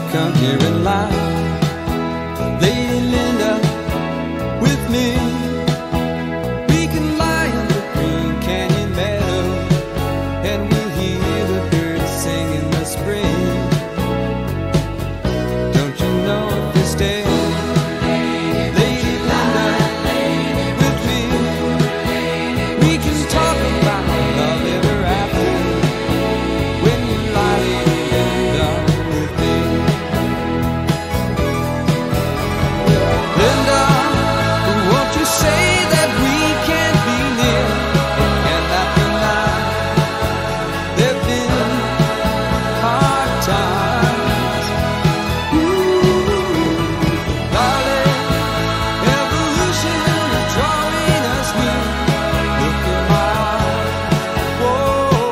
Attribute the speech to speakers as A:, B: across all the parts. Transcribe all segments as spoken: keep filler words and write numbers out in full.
A: come here and lie, Lady Lynda, with me. We can lie in the Green Canyon meadow, and we'll hear the birds sing in the spring. Don't you know if you stay, Lady Lynda, with me, we can talk about love ever after. When you lie, Lady Lynda, with me. Lynda, won't you say that we can't be near? Can that be now? There've been hard times. Ooh, darling, evolution is drawing us near. Look in my eyes. Whoa.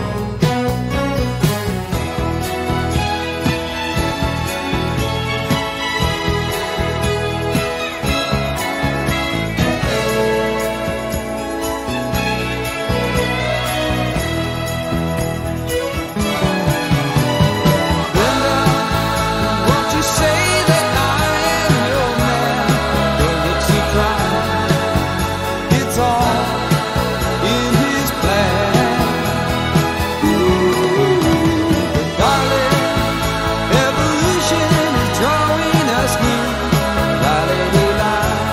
A: Lynda, won't you say that I am your man? Don't look so proud. It's all in his plan. Ooh, but darling, evolution is drawing us near. Lie, lady, lie.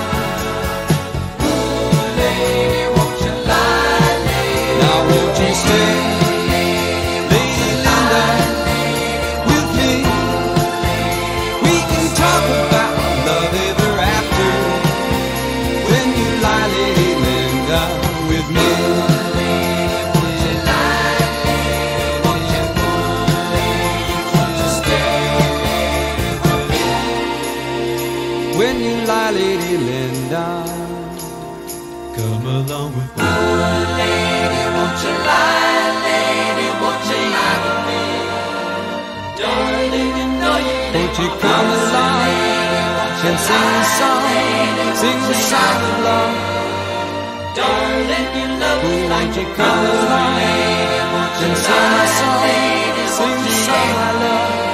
A: Ooh, lady, won't you lie, lady? Now won't you stay, Lady Lynda, with me? We can talk about love ever after. When you lie, Lady Lynda, with me. Won't you lie, won't you, won't you stay? When you lie, Lady Lynda, come along with me.
B: Lady, won't you lie, lady, won't you lie with me? Darling, you know you
A: Won't you come along and sing a song, sing the song of love?
B: darling, you love me like
A: Won't you come along and sing a song, sing the song I love?